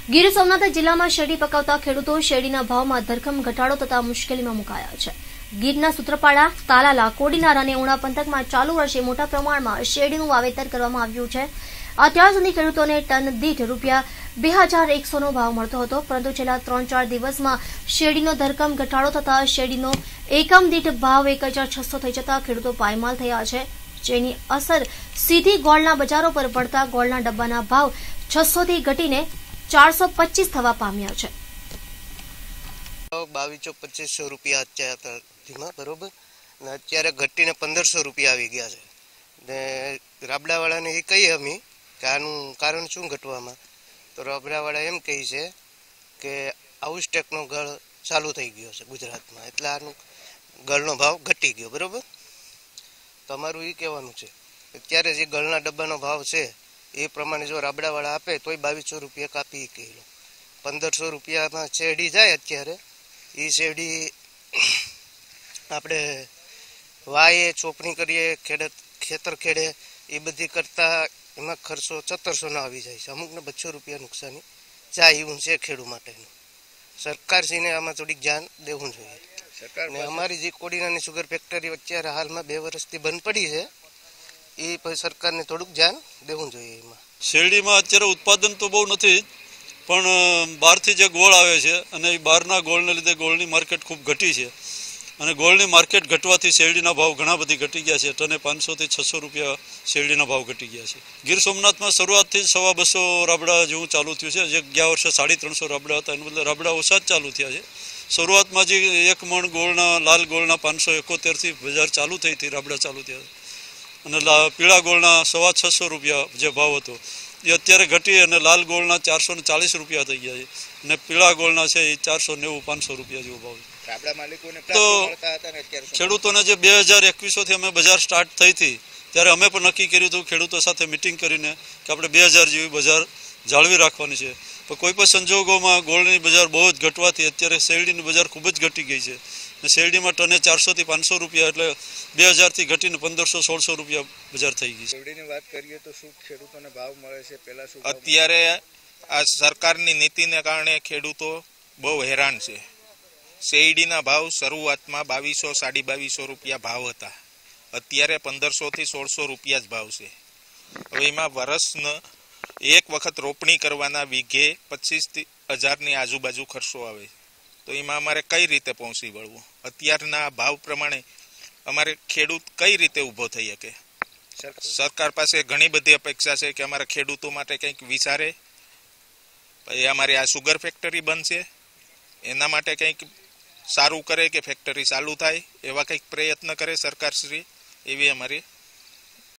ગીર સોમનાથ જિલ્લામાં શેરડી પકાવતા ખેડૂતો શેરડીના ભાવમાં ધરખમ ઘટાડો થતા મુશ્કેલીમાં મુકાયા છે। ગીરના સૂત્રપાડા, તાલાલા, કોડીનાર અને ઉણા પંથકમાં ચાલુ વર્ષે મોટા પ્રમાણમાં શેરડીનું વાવેતર કરવામાં આવ્યું છે। અત્યાર સુધી ખેડૂતોને ટન દીઠ ₹2100નો ભાવ મળતો હતો, પરંતુ છેલ્લા 3-4 દિવસમાં શેરડીનો ધરખમ ઘટાડો થતા શેરડીનો એકમ દીઠ ભાવ 1600 થઈ જતા ખેડૂતો પાયમાલ થયા છે, જેની અસર સીધી ગોળના બજારો પર પડતા ગોળના ડબ્બાના ભાવ 600 થી ઘટીને 425 થવા પામ્યા છે। 2200-2500 રૂપિયા અત્યારે ધીમા બરોબર ને અત્યારે ઘટીને 1500 રૂપિયા આવી ગયા છે ને રાબડાવાળાને એ કહીએ અમે કે આનું કારણ શું ઘટવામાં, તો રાબડાવાળા એમ કહે છે કે આઉસટેકનો ગળ ચાલુ થઈ ગયો છે ગુજરાતમાં, એટલે આનું ગળનો ભાવ ઘટી ગયો બરોબર। તમારું એ કહેવાનું છે અત્યારે જે ગળના ડબ્બાનો ભાવ છે એ પ્રમાણે જો રાબડાવાળા આપે તોય 2200 રૂપિયા કાપી કિલો, 1500 રૂપિયામાં શેરડી જાય અત્યારે। એ શેરડી આપણે વાઈએ, ચોપણી કરીએ, ખેતર ખેડે એ બધી કરતા એમાં ખર્ચો 1700 આવી જાય છે, અમુકને 200 રૂપિયા નુકસાની જાય એવું છે ખેડૂત માટેનું। સરકારશ્રીને આમાં થોડીક ધ્યાન દેવું જોઈએ ને અમારી જે કોડીનાની સુગર ફેક્ટરી અત્યારે હાલમાં 2 વર્ષથી બંધ પડી છે, એ પછી સરકારને થોડુંક ધ્યાન દેવું જોઈએ। એમાં શેરડીમાં અત્યારે ઉત્પાદન તો બહુ નથી, પણ બહારથી જે ગોળ આવે છે અને એ બહારના ગોળને લીધે ગોળની માર્કેટ ખૂબ ઘટી છે અને ગોળની માર્કેટ ઘટવાથી શેરડીના ભાવ ઘણા બધી ઘટી ગયા છે। ટને 500 થી 600 રૂપિયા શેરડીના ભાવ ઘટી ગયા છે। ગીર સોમનાથમાં શરૂઆતથી જ 250 રાબડા જેવું ચાલુ થયું છે, જે ગયા વર્ષે 350 રાબડા હતા, એનું બદલે રાબડા ઓછા જ ચાલુ થયા છે। શરૂઆતમાં જે 1 મણ ગોળના, લાલ ગોળના 571 થી બજાર ચાલુ થઈ હતી, રાબડા ચાલુ થયા અને પીળા ગોળના 650 રૂપિયા જે ભાવ હતો એ અત્યારે ઘટી અને લાલ ગોળના 440 રૂપિયા થઈ ગયા છે અને પીળા ગોળના છે એ 490-500 રૂપિયા જેવો ભાવ છે। તો ખેડૂતોને જે 2021 થી અમે બજાર સ્ટાર્ટ થઈ હતી ત્યારે અમે પણ નક્કી કર્યું હતું ખેડૂતો સાથે મિટિંગ કરીને કે આપણે 2000 જેવી બજાર જાળવી રાખવાની છે, પણ કોઈ પણ સંજોગોમાં ગોળની બજાર બહુ જ ઘટવાથી અત્યારે શેરડીની બજાર ખૂબ જ ઘટી ગઈ છે। શેરડીમાં ટને 400 થી 500 રૂપિયા એટલે 2000 થી ઘટીને 1500-1600 રૂપિયા બજાર થઈ ગઈ છે। શેરડીની વાત કરીએ તો શું ખેડૂતોને ભાવ મળે છે? પહેલા શું અત્યારે આ સરકારની નીતિને કારણે ખેડૂતો બહુ હેરાન છે। શેરડીના ભાવ શરૂઆતમાં 2200-2250 રૂપિયા ભાવ હતા, અત્યારે 1500 થી 1600 રૂપિયા જ ભાવ છે। હવે એમાં વર્ષનો એક વખત રોપણી કરવાના વીઘે 25,000 ની આજુબાજુ ખર્ચો આવે, તો એમાં અમારે કઈ રીતે પહોંચી વળવું? અત્યારના ભાવ પ્રમાણે અમારે ખેડૂત કઈ રીતે ઊભો થઈ શકે? સરકાર પાસે ઘણી બધી અપેક્ષા છે કે અમારા ખેડૂતો માટે કંઈક વિચારે, પછી અમારી આ સુગર ફેક્ટરી બનશે એના માટે કંઈક સારું કરે કે ફેક્ટરી ચાલુ થાય એવા કંઈક પ્રયત્ન કરે સરકારશ્રી, એવી અમારી